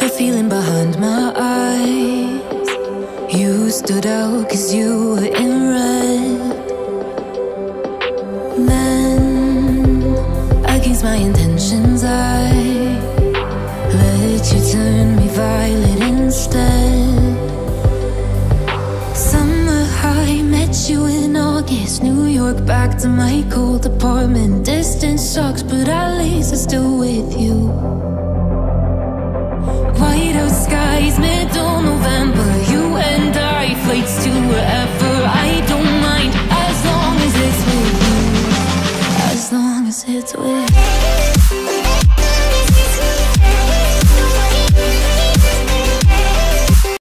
the feeling behind my eyes. You stood out 'cause you were in red. Then, against my intentions, I let you turn me violet instead. Summer high, met you in August. New York, back to my cold apartment. Distance sucks, but at least I'm still with you. White out skies, middle November. You and I, flights to wherever. I don't mind, as long as it's with you. As long as it's with you.